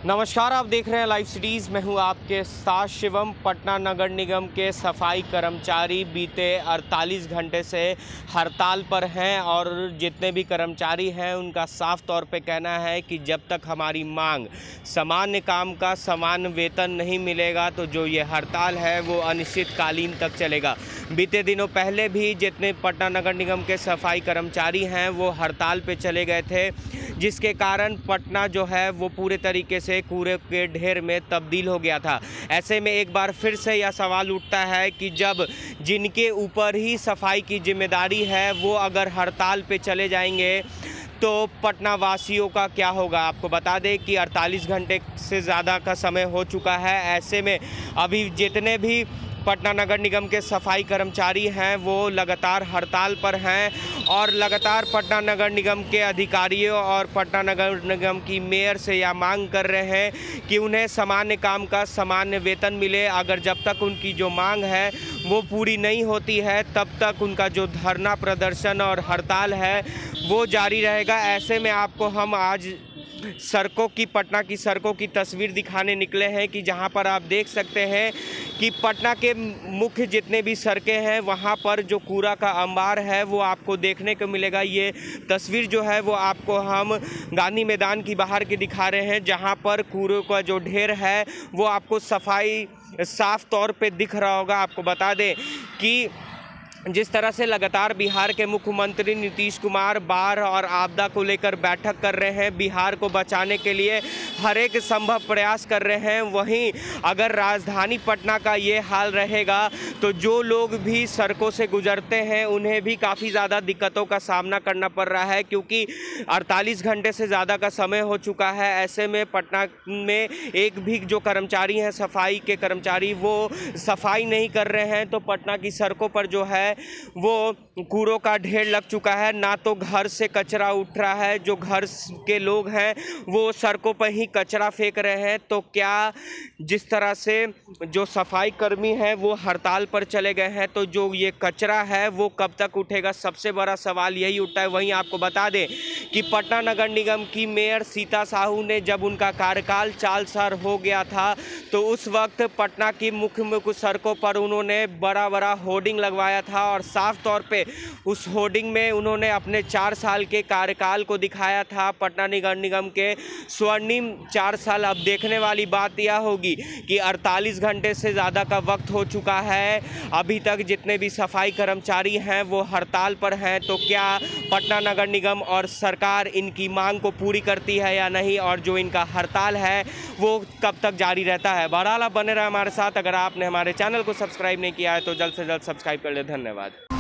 नमस्कार, आप देख रहे हैं लाइव सिटीज़। मैं हूं आपके साथ शिवम। पटना नगर निगम के सफाई कर्मचारी बीते 48 घंटे से हड़ताल पर हैं और जितने भी कर्मचारी हैं उनका साफ तौर पे कहना है कि जब तक हमारी मांग सामान्य काम का समान वेतन नहीं मिलेगा तो जो ये हड़ताल है वो अनिश्चितकालीन तक चलेगा। बीते दिनों पहले भी जितने पटना नगर निगम के सफाई कर्मचारी हैं वो हड़ताल पे चले गए थे, जिसके कारण पटना जो है वो पूरे तरीके से कूड़े के ढेर में तब्दील हो गया था। ऐसे में एक बार फिर से यह सवाल उठता है कि जब जिनके ऊपर ही सफाई की जिम्मेदारी है वो अगर हड़ताल पे चले जाएंगे तो पटना वासियों का क्या होगा। आपको बता दें कि 48 घंटे से ज़्यादा का समय हो चुका है। ऐसे में अभी जितने भी पटना नगर निगम के सफाई कर्मचारी हैं वो लगातार हड़ताल पर हैं और लगातार पटना नगर निगम के अधिकारियों और पटना नगर निगम की मेयर से यह मांग कर रहे हैं कि उन्हें सामान्य काम का सामान्य वेतन मिले। अगर जब तक उनकी जो मांग है वो पूरी नहीं होती है तब तक उनका जो धरना प्रदर्शन और हड़ताल है वो जारी रहेगा। ऐसे में आपको हम आज पटना की सड़कों की तस्वीर दिखाने निकले हैं कि जहां पर आप देख सकते हैं कि पटना के मुख्य जितने भी सड़कें हैं वहां पर जो कूड़ा का अंबार है वो आपको देखने को मिलेगा। ये तस्वीर जो है वो आपको हम गांधी मैदान की बाहर की दिखा रहे हैं, जहां पर कूड़े का जो ढेर है वो आपको सफाई साफ तौर पे दिख रहा होगा। आपको बता दें कि जिस तरह से लगातार बिहार के मुख्यमंत्री नीतीश कुमार बाढ़ और आपदा को लेकर बैठक कर रहे हैं, बिहार को बचाने के लिए हर एक संभव प्रयास कर रहे हैं, वहीं अगर राजधानी पटना का ये हाल रहेगा तो जो लोग भी सड़कों से गुजरते हैं उन्हें भी काफ़ी ज़्यादा दिक्कतों का सामना करना पड़ रहा है, क्योंकि 48 घंटे से ज़्यादा का समय हो चुका है। ऐसे में पटना में एक भी जो कर्मचारी हैं सफाई के कर्मचारी वो सफाई नहीं कर रहे हैं, तो पटना की सड़कों पर जो है वो कूड़ों का ढेर लग चुका है। ना तो घर से कचरा उठ रहा है, जो घर के लोग हैं वो सड़कों पर ही कचरा फेंक रहे हैं। तो क्या जिस तरह से जो सफाई कर्मी हैं वो हड़ताल पर चले गए हैं तो जो ये कचरा है वो कब तक उठेगा, सबसे बड़ा सवाल यही उठता है। वहीं आपको बता दें कि पटना नगर निगम की मेयर सीता साहू ने जब उनका कार्यकाल 4 साल हो गया था तो उस वक्त पटना की मुख्य सड़कों पर उन्होंने बड़ा बड़ा होर्डिंग लगवाया था और साफ तौर पे उस होर्डिंग में उन्होंने अपने 4 साल के कार्यकाल को दिखाया था। पटना नगर निगम के स्वर्णिम 4 साल। अब देखने वाली बात यह होगी कि 48 घंटे से ज़्यादा का वक्त हो चुका है, अभी तक जितने भी सफाई कर्मचारी हैं वो हड़ताल पर हैं, तो क्या पटना नगर निगम और सरकार इनकी मांग को पूरी करती है या नहीं, और जो इनका हड़ताल है वो कब तक जारी रहता है। बहरहाल आप बने रहे हमारे साथ। अगर आपने हमारे चैनल को सब्सक्राइब नहीं किया है तो जल्द से जल्द सब्सक्राइब कर ले। धन्यवाद।